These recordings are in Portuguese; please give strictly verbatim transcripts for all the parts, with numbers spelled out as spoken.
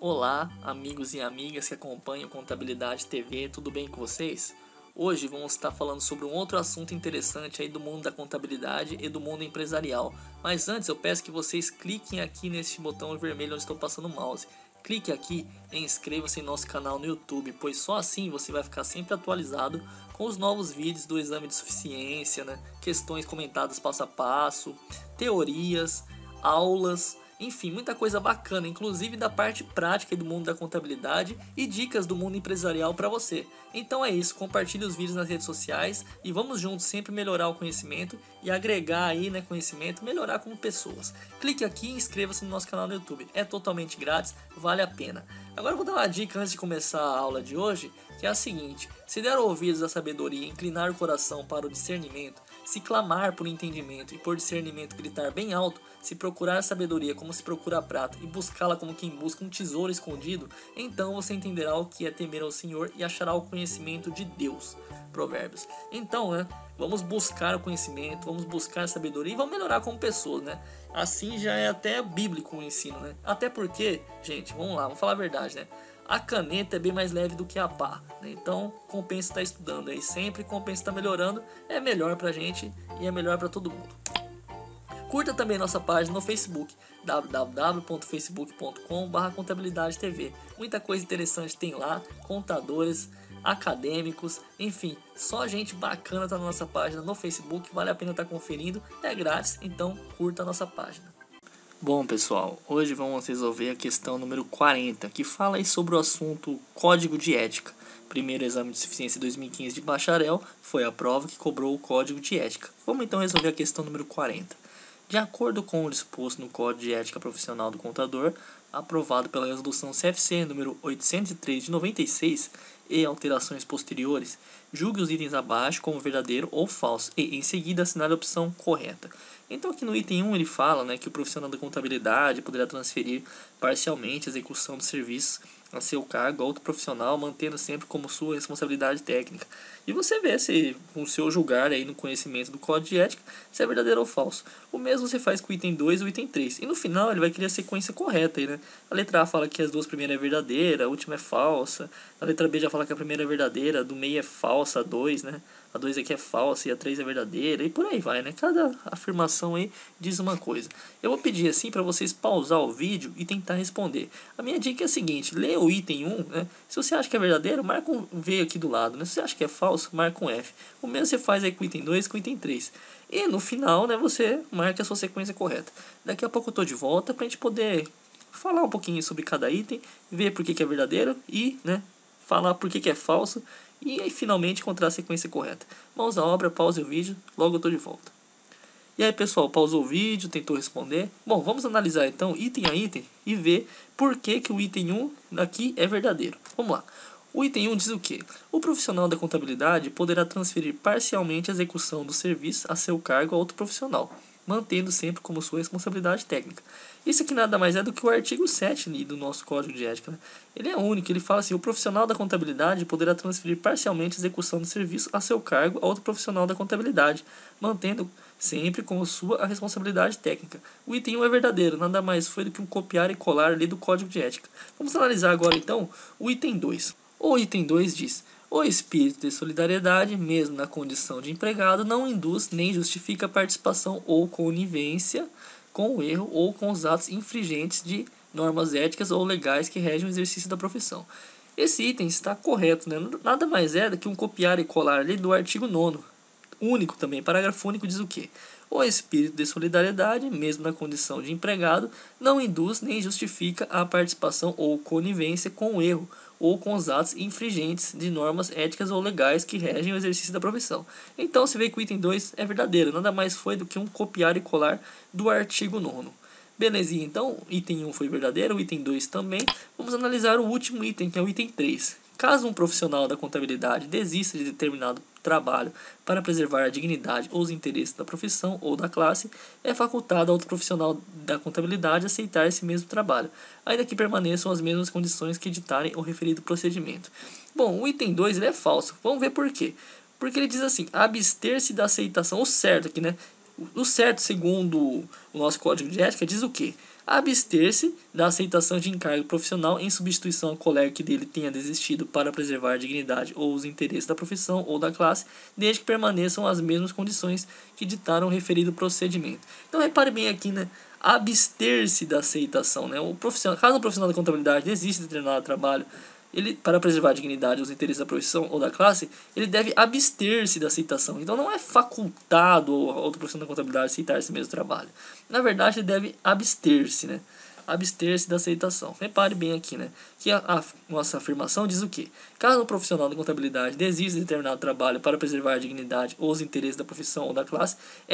Olá, amigos e amigas que acompanham Contabilidade T V, tudo bem com vocês? Hoje vamos estar falando sobre um outro assunto interessante aí do mundo da contabilidade e do mundo empresarial. Mas antes eu peço que vocês cliquem aqui nesse botão vermelho onde estou passando o mouse. Clique aqui e inscreva-se em nosso canal no YouTube, pois só assim você vai ficar sempre atualizado com os novos vídeos do exame de suficiência, né? Questões comentadas passo a passo, teorias, aulas, enfim, muita coisa bacana, inclusive da parte prática do mundo da contabilidade e dicas do mundo empresarial para você. Então é isso, compartilhe os vídeos nas redes sociais e vamos juntos sempre melhorar o conhecimento e agregar aí, né, conhecimento, melhorar como pessoas. Clique aqui e inscreva-se no nosso canal no YouTube, é totalmente grátis, vale a pena. Agora eu vou dar uma dica antes de começar a aula de hoje, que é a seguinte: se der ouvidos à sabedoria, inclinar o coração para o discernimento, se clamar por entendimento e por discernimento gritar bem alto, se procurar sabedoria como se procura a prata e buscá-la como quem busca um tesouro escondido, então você entenderá o que é temer ao Senhor e achará o conhecimento de Deus. Provérbios. Então, né, vamos buscar o conhecimento, vamos buscar a sabedoria e vamos melhorar como pessoas, né? Assim já é até bíblico o ensino, né? Até porque, gente, vamos lá, vamos falar a verdade, né? A caneta é bem mais leve do que a pá, né? Então compensa estar estudando aí sempre, compensa estar melhorando, é melhor pra gente e é melhor pra todo mundo. Curta também nossa página no Facebook, w w w ponto facebook ponto com barra contabilidade T V. Muita coisa interessante tem lá, contadores, acadêmicos, enfim, só gente bacana tá na nossa página no Facebook, vale a pena estar conferindo, é grátis, então curta a nossa página. Bom pessoal, hoje vamos resolver a questão número quarenta, que fala aí sobre o assunto Código de Ética. Primeiro exame de suficiência dois mil e quinze de bacharel foi a prova que cobrou o Código de Ética. Vamos então resolver a questão número quarenta. De acordo com o disposto no Código de Ética Profissional do Contador, aprovado pela Resolução C F C número oitocentos e três de noventa e seis e alterações posteriores, julgue os itens abaixo como verdadeiro ou falso e, em seguida, assinale a opção correta. Então aqui no item um ele fala, né, que o profissional da contabilidade poderá transferir parcialmente a execução do serviço a seu cargo a outro profissional, mantendo sempre como sua responsabilidade técnica. E você vê se com o seu julgar aí no conhecimento do Código de Ética se é verdadeiro ou falso. O mesmo você faz com o item dois e o item três. E no final ele vai querer a sequência correta aí, né? A letra A fala que as duas primeiras é verdadeira, a última é falsa. A letra B já fala que a primeira é verdadeira, a do meio é falsa, a dois, né? A dois aqui é falsa e a três é verdadeira, e por aí vai, né? Cada afirmação aí diz uma coisa. Eu vou pedir assim para vocês pausar o vídeo e tentar responder. A minha dica é a seguinte: lê o item um, né? Se você acha que é verdadeiro, marca um V aqui do lado, né? Se você acha que é falso, marca um F. O mesmo você faz aí com o item dois e com o item três. E no final, né, você marca a sua sequência correta. Daqui a pouco eu tô de volta pra gente poder falar um pouquinho sobre cada item, ver por que que é verdadeiro e, né, falar por que que é falso. E aí finalmente encontrar a sequência correta. Mãos à obra, pause o vídeo, logo eu tô de volta. E aí pessoal, pausou o vídeo, tentou responder. Bom, vamos analisar então item a item e ver por que que o item um aqui é verdadeiro. Vamos lá. O item um diz o quê? O profissional da contabilidade poderá transferir parcialmente a execução do serviço a seu cargo a outro profissional, mantendo sempre como sua responsabilidade técnica. Isso aqui nada mais é do que o artigo sete do nosso Código de Ética, né? Ele é único, ele fala assim: o profissional da contabilidade poderá transferir parcialmente a execução do serviço a seu cargo a outro profissional da contabilidade, mantendo sempre como sua a responsabilidade técnica. O item um é verdadeiro, nada mais foi do que um copiar e colar ali do Código de Ética. Vamos analisar agora então o item dois. O item dois diz: o espírito de solidariedade, mesmo na condição de empregado, não induz nem justifica a participação ou conivência com o erro ou com os atos infringentes de normas éticas ou legais que regem o exercício da profissão. Esse item está correto, né? Nada mais é do que um copiar e colar ali do artigo nono. Único também, parágrafo único diz o quê? O espírito de solidariedade, mesmo na condição de empregado, não induz nem justifica a participação ou conivência com o erro ou com os atos infringentes de normas éticas ou legais que regem o exercício da profissão. Então, você vê que o item dois é verdadeiro, nada mais foi do que um copiar e colar do artigo nono. Belezinha, então, item um foi verdadeiro, o item dois também. Vamos analisar o último item, que é o item três. Caso um profissional da contabilidade desista de determinado trabalho para preservar a dignidade ou os interesses da profissão ou da classe, é facultado a outro profissional da contabilidade aceitar esse mesmo trabalho, ainda que permaneçam as mesmas condições que ditarem o referido procedimento. Bom, o item dois ele é falso. Vamos ver por quê. Porque ele diz assim: abster-se da aceitação. O certo aqui, né? O certo, segundo o nosso Código de Ética, diz o quê? abster-se da aceitação de encargo profissional em substituição ao colega que dele tenha desistido para preservar a dignidade ou os interesses da profissão ou da classe, desde que permaneçam as mesmas condições que ditaram o referido procedimento. Então repare bem aqui, né? Abster-se da aceitação, né? O profissional, caso o profissional da contabilidade desista de determinado trabalho, ele, para preservar a dignidade e os interesses da profissão ou da classe, ele deve abster-se da aceitação. Então não é facultado ao outro profissional da contabilidade aceitar esse mesmo trabalho. Na verdade, ele deve abster-se, né? Abster-se da aceitação. Repare bem aqui, né? Que a, a nossa afirmação diz o quê? Caso o profissional da contabilidade desista de determinado trabalho para preservar a dignidade ou os interesses da profissão ou da classe, é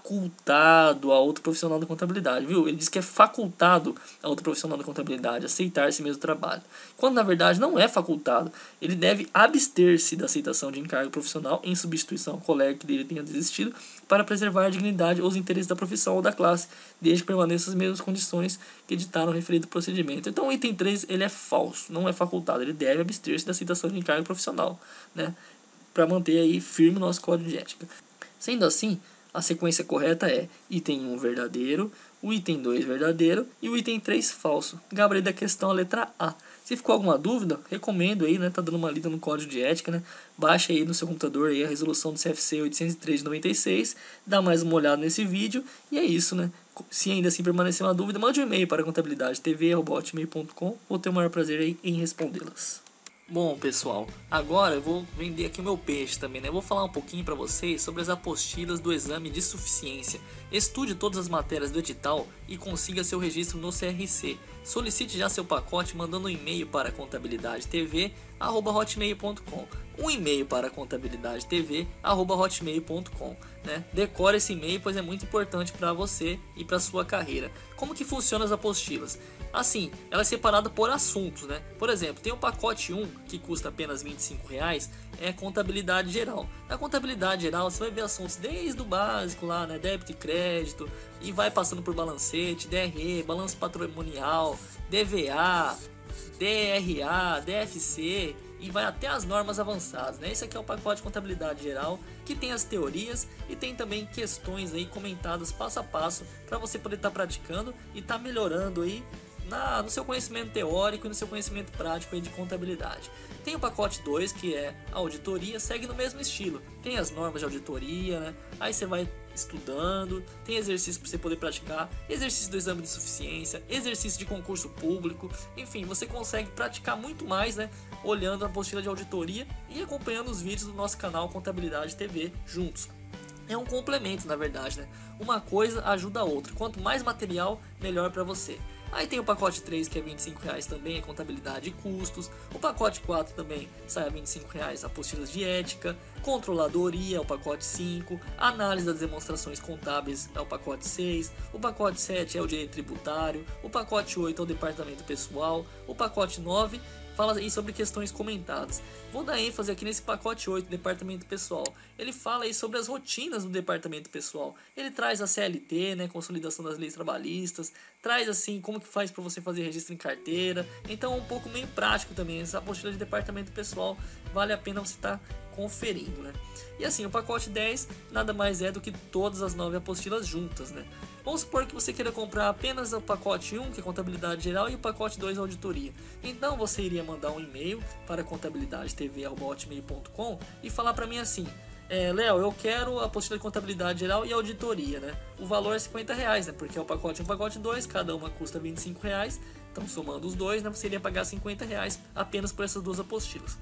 facultado a outro profissional da contabilidade, viu? Ele diz que é facultado a outro profissional da contabilidade aceitar esse mesmo trabalho, quando na verdade não é facultado. Ele deve abster-se da aceitação de encargo profissional em substituição ao colega que dele tenha desistido para preservar a dignidade ou os interesses da profissão ou da classe, desde que permaneçam as mesmas condições que ditaram o referido procedimento. Então o item três ele é falso, não é facultado, ele deve abster-se da aceitação de encargo profissional, né, para manter aí firme o nosso código de ética. Sendo assim, a sequência correta é item um verdadeiro, o item dois verdadeiro e o item três falso. Gabarito da questão, a letra A. Se ficou alguma dúvida, recomendo aí, né, tá dando uma lida no código de ética, né? Baixa aí no seu computador aí a resolução do C F C oitocentos e três de noventa e seis, dá mais uma olhada nesse vídeo e é isso, né? Se ainda assim permanecer uma dúvida, mande um e-mail para contabilidade t v arroba hotmail ponto com, vou ter o maior prazer aí em respondê-las. Bom, pessoal, agora eu vou vender aqui o meu peixe também, né? Eu vou falar um pouquinho para vocês sobre as apostilas do exame de suficiência. Estude todas as matérias do edital e consiga seu registro no C R C. Solicite já seu pacote mandando um e-mail para contabilidade t v arroba hotmail ponto com. Um e-mail para contabilidade t v arroba hotmail ponto com, né? Decore esse e-mail, pois é muito importante para você e para sua carreira. Como que funcionam as apostilas? Assim, ela é separada por assuntos, né? Por exemplo, tem o pacote um, que custa apenas vinte e cinco reais, é contabilidade geral. Na contabilidade geral, você vai ver assuntos desde o básico lá, né? Débito e crédito, e vai passando por balancete, D R E, balanço patrimonial, D V A, D R A, D F C, e vai até as normas avançadas, né? Esse aqui é o pacote de contabilidade geral, que tem as teorias e tem também questões aí comentadas passo a passo para você poder estar tá praticando e estar tá melhorando aí Na, no seu conhecimento teórico e no seu conhecimento prático aí de contabilidade. Tem o pacote dois, que é a auditoria, segue no mesmo estilo. Tem as normas de auditoria, né? Aí você vai estudando, tem exercício para você poder praticar, exercício do exame de suficiência, exercício de concurso público, enfim, você consegue praticar muito mais, né? Olhando a apostila de auditoria e acompanhando os vídeos do nosso canal Contabilidade T V juntos. É um complemento, na verdade, né? Uma coisa ajuda a outra. Quanto mais material, melhor para você. Aí tem o pacote três, que é vinte e cinco reais também, é contabilidade e custos. O pacote quatro também sai a vinte e cinco reais, apostilas de ética. Controladoria é o pacote cinco. Análise das demonstrações contábeis é o pacote seis. O pacote sete é o direito tributário. O pacote oito é o departamento pessoal. O pacote nove fala aí sobre questões comentadas. Vou dar ênfase aqui nesse pacote oito, departamento pessoal. Ele fala aí sobre as rotinas do departamento pessoal. Ele traz a C L T, né, consolidação das leis trabalhistas, traz assim como que faz para você fazer registro em carteira. Então é um pouco meio prático também. Essa apostila de departamento pessoal vale a pena você estar tá conferindo, né? E assim, o pacote dez nada mais é do que todas as nove apostilas juntas, né? Vamos supor que você queira comprar apenas o pacote um, que é contabilidade geral, e o pacote dois, auditoria. Então você iria mandar um e-mail para contabilidade t v arroba hotmail ponto com e falar para mim assim: é, Léo, eu quero a apostila de contabilidade geral e auditoria, né? O valor é cinquenta reais, né? Porque é o pacote um e o pacote dois, cada uma custa vinte e cinco reais. Então, somando os dois, né, você iria pagar cinquenta reais apenas por essas duas apostilas.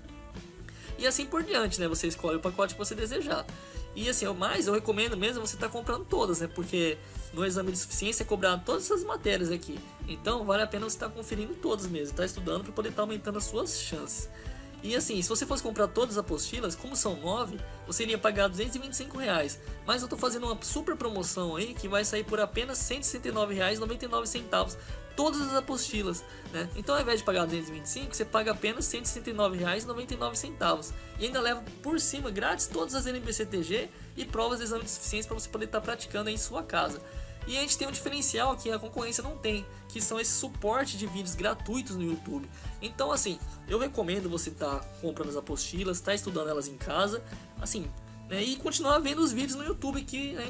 E assim por diante, né? Você escolhe o pacote que você desejar. E assim, mais eu recomendo mesmo você estar tá comprando todas, né? Porque no exame de suficiência é cobrado todas essas matérias aqui. Então vale a pena você estar tá conferindo todas mesmo, estar tá estudando para poder estar tá aumentando as suas chances. E assim, se você fosse comprar todas as apostilas, como são nove, você iria pagar duzentos e vinte e cinco reais. Mas eu estou fazendo uma super promoção aí que vai sair por apenas cento e sessenta e nove reais e noventa e nove centavos. Todas as apostilas, né? Então ao invés de pagar duzentos e vinte e cinco, você paga apenas cento e sessenta e nove reais e noventa e nove centavos. E ainda leva por cima grátis todas as N B C T G e provas de exame de suficiência para você poder estar praticando aí em sua casa. E a gente tem um diferencial que a concorrência não tem, que são esse suporte de vídeos gratuitos no YouTube. Então assim, eu recomendo você estar tá comprando as apostilas, estar tá estudando elas em casa, assim, né, e continuar vendo os vídeos no YouTube que a gente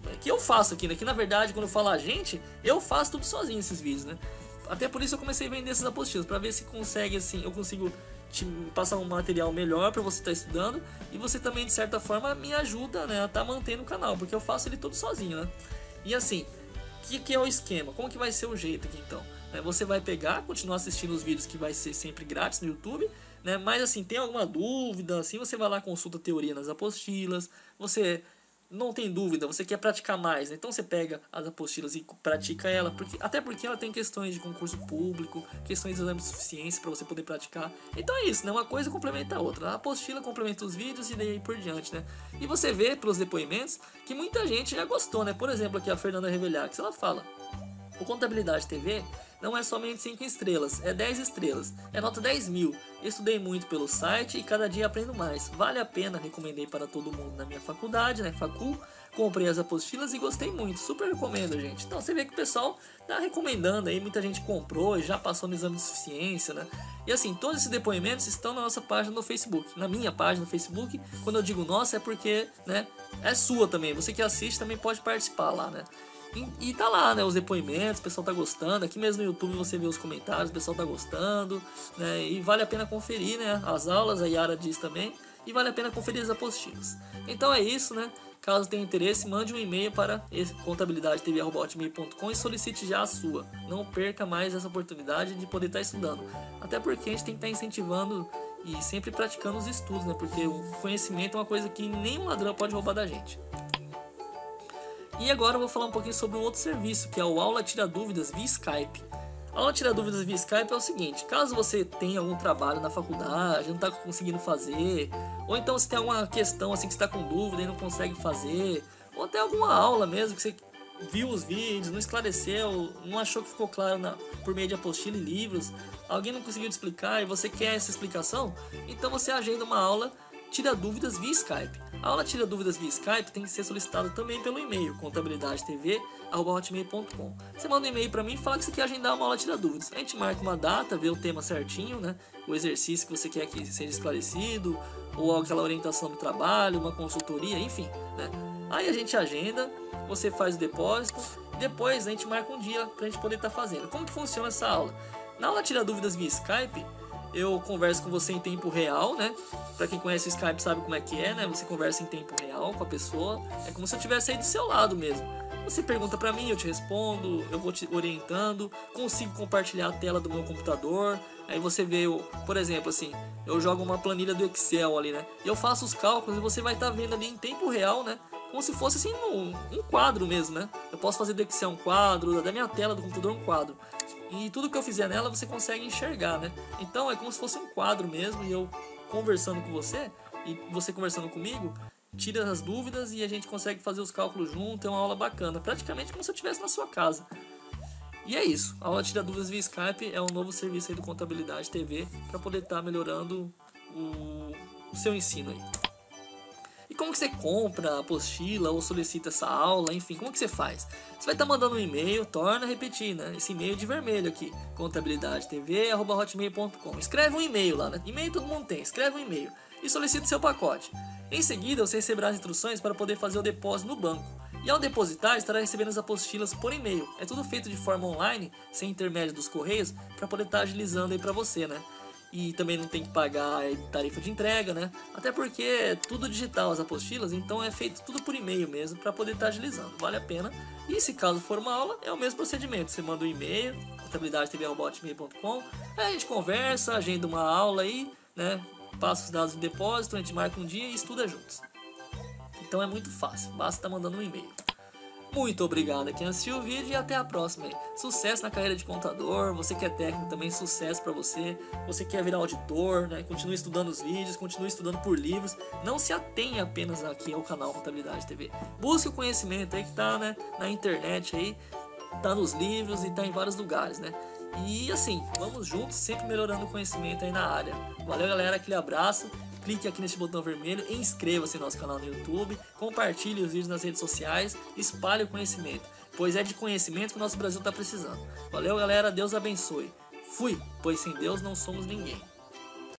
que eu faço aqui, né? Que na verdade, quando eu falo a gente, eu faço tudo sozinho esses vídeos, né? Até por isso eu comecei a vender essas apostilas, para ver se consegue, assim, eu consigo te passar um material melhor para você estar tá estudando, e você também, de certa forma, me ajuda, né, a estar tá mantendo o canal, porque eu faço ele todo sozinho, né? E assim, o que, que é o esquema? Como que vai ser o jeito aqui, então? É, você vai pegar, continuar assistindo os vídeos que vai ser sempre grátis no YouTube, né? Mas assim, tem alguma dúvida, assim, você vai lá, consulta a teoria nas apostilas, você não tem dúvida, você quer praticar mais, né? Então você pega as apostilas e pratica ela, porque, até porque ela tem questões de concurso público, questões de exame de suficiência para você poder praticar. Então é isso, né? Uma coisa complementa a outra. A apostila complementa os vídeos e daí por diante, né? E você vê pelos depoimentos que muita gente já gostou, né? Por exemplo, aqui a Fernanda Revelhax, ela fala: o Contabilidade T V não é somente cinco estrelas, é dez estrelas, é nota dez mil. Estudei muito pelo site e cada dia aprendo mais. Vale a pena, recomendei para todo mundo na minha faculdade, né, Facul. Comprei as apostilas e gostei muito, super recomendo, gente. Então você vê que o pessoal tá recomendando aí, muita gente comprou, já passou no exame de suficiência, né? E assim, todos esses depoimentos estão na nossa página no Facebook, na minha página no Facebook. Quando eu digo nossa é porque, né, é sua também, você que assiste também pode participar lá, né? E, e tá lá, né, os depoimentos, o pessoal tá gostando. Aqui mesmo no YouTube você vê os comentários, o pessoal tá gostando, né? E vale a pena conferir, né, as aulas, a Yara diz também. E vale a pena conferir as apostilas. Então é isso, né? Caso tenha interesse, mande um e-mail para contabilidade t v arroba hotmail ponto com e solicite já a sua. Não perca mais essa oportunidade de poder estar estudando. Até porque a gente tem que estar incentivando e sempre praticando os estudos, né? Porque o conhecimento é uma coisa que nenhum ladrão pode roubar da gente. E agora eu vou falar um pouquinho sobre um outro serviço, que é o Aula Tira Dúvidas via Skype. A Aula Tira Dúvidas via Skype é o seguinte: caso você tenha algum trabalho na faculdade, não está conseguindo fazer, ou então você tem alguma questão assim que você está com dúvida e não consegue fazer, ou até alguma aula mesmo que você viu os vídeos, não esclareceu, não achou que ficou claro na, por meio de apostila e livros, alguém não conseguiu te explicar e você quer essa explicação, então você agenda uma aula Tira Dúvidas via Skype. A aula Tira Dúvidas via Skype tem que ser solicitada também pelo e-mail contabilidade t v arroba hotmail ponto com. Você manda um e-mail para mim e fala que você quer agendar uma aula Tira Dúvidas. A gente marca uma data, vê o tema certinho, né? O exercício que você quer que seja esclarecido, ou aquela orientação do trabalho, uma consultoria, enfim, né? Aí a gente agenda, você faz o depósito, depois a gente marca um dia para a gente poder estar tá fazendo. Como que funciona essa aula? Na aula Tira Dúvidas via Skype, eu converso com você em tempo real, né? Pra quem conhece o Skype sabe como é que é, né? Você conversa em tempo real com a pessoa. É como se eu estivesse aí do seu lado mesmo. Você pergunta pra mim, eu te respondo, eu vou te orientando. Consigo compartilhar a tela do meu computador. Aí você vê, por exemplo, assim, eu jogo uma planilha do Excel ali, né? E eu faço os cálculos e você vai estar tá vendo ali em tempo real, né? Como se fosse assim um, um quadro mesmo, né? Eu posso fazer do Excel um quadro, da minha tela do computador um quadro. E tudo que eu fizer nela você consegue enxergar, né? Então é como se fosse um quadro mesmo, e eu conversando com você e você conversando comigo, tira as dúvidas e a gente consegue fazer os cálculos junto. É uma aula bacana, praticamente como se eu estivesse na sua casa. E é isso, a aula Tira Dúvidas via Skype é um novo serviço aí do Contabilidade T V para poder estar tá melhorando o, o seu ensino aí. E como que você compra a apostila ou solicita essa aula, enfim, como que você faz? Você vai estar tá mandando um e-mail, torna a repetir, né? Esse e-mail de vermelho aqui, contabilidade t v arroba hotmail ponto com. Escreve um e-mail lá, né? E-mail todo mundo tem, escreve um e-mail e solicita seu pacote. Em seguida, você receberá as instruções para poder fazer o depósito no banco. E ao depositar, estará recebendo as apostilas por e-mail. É tudo feito de forma online, sem intermédio dos correios, para poder estar tá agilizando aí para você, né? E também não tem que pagar tarifa de entrega, né? Até porque é tudo digital as apostilas, então é feito tudo por e-mail mesmo, para poder estar tá agilizando. Vale a pena. E se caso for uma aula, é o mesmo procedimento. Você manda um e-mail, contabilidade t v arroba hotmail ponto com, aí a gente conversa, agenda uma aula aí, né? Passa os dados do depósito, a gente marca um dia e estuda juntos. Então é muito fácil, basta estar mandando um e-mail. Muito obrigado a quem assistiu o vídeo e até a próxima. Sucesso na carreira de contador, você que é técnico também, sucesso para você. Você quer virar auditor, né? Continue estudando os vídeos, continue estudando por livros. Não se atenha apenas aqui ao canal Contabilidade T V. Busque o conhecimento aí que tá, né, na internet aí, tá nos livros e tá em vários lugares, né? E assim, vamos juntos, sempre melhorando o conhecimento aí na área. Valeu, galera, aquele abraço. Clique aqui nesse botão vermelho, inscreva-se no nosso canal no YouTube, compartilhe os vídeos nas redes sociais, espalhe o conhecimento, pois é de conhecimento que o nosso Brasil está precisando. Valeu, galera, Deus abençoe. Fui, pois sem Deus não somos ninguém.